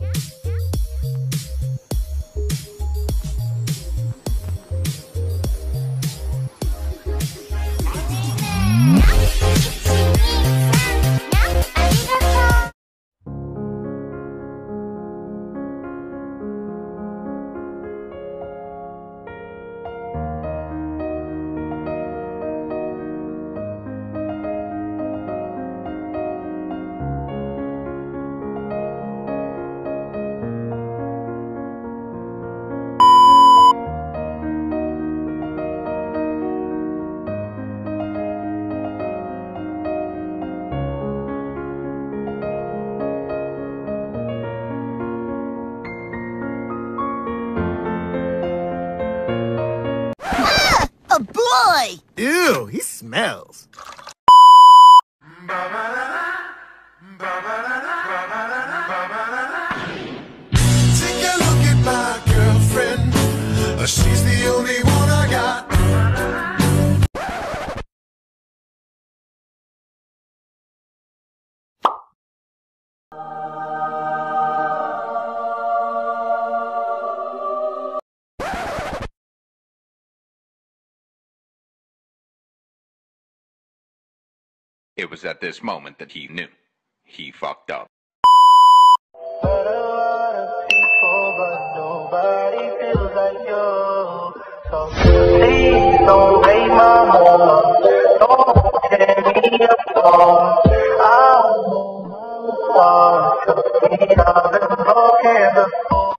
A boy! Ew, he smells. Take a look at my girlfriend. She's the only one I got. It was at this moment that he knew. He fucked up. Please don't break my heart. Don't tear me apart. I don't know how far to be. I've been broken before.